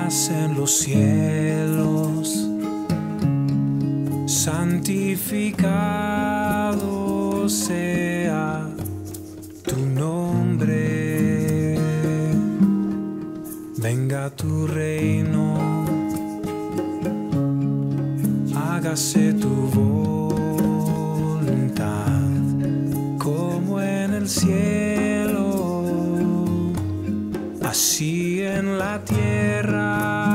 estás en los cielos, santificado sea tu nombre. Venga tu reino, hágase tu voluntad, como en el cielo, así en la tierra.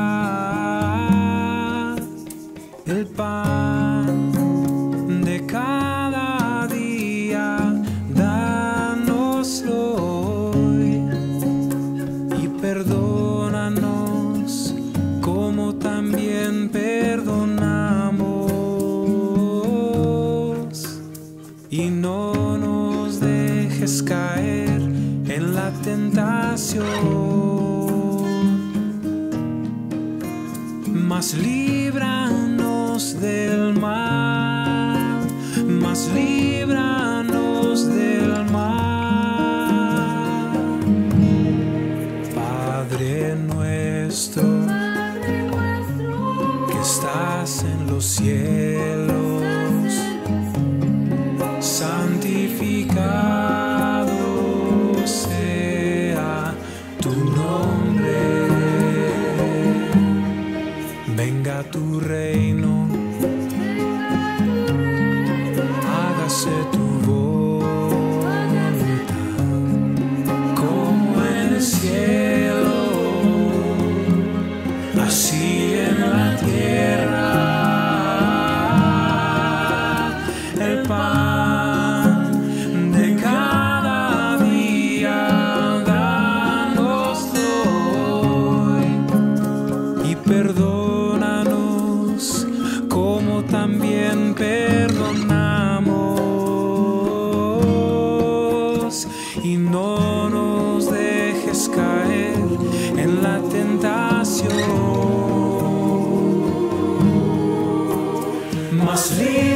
El pan de cada día, dánoslo hoy, y perdónanos como también perdonamos, y no nos dejes caer en la tentación, mas líbranos del mal, mas líbranos del mal. Padre nuestro, que estás en los cielos, santificado sea tu nombre. Venga tu reino, hágase tu voluntad, como en el cielo, así en la tierra. El pan de cada día, dánoslo hoy, y perdónanos como también perdonamos, y no nos dejes caer en la tentación, mas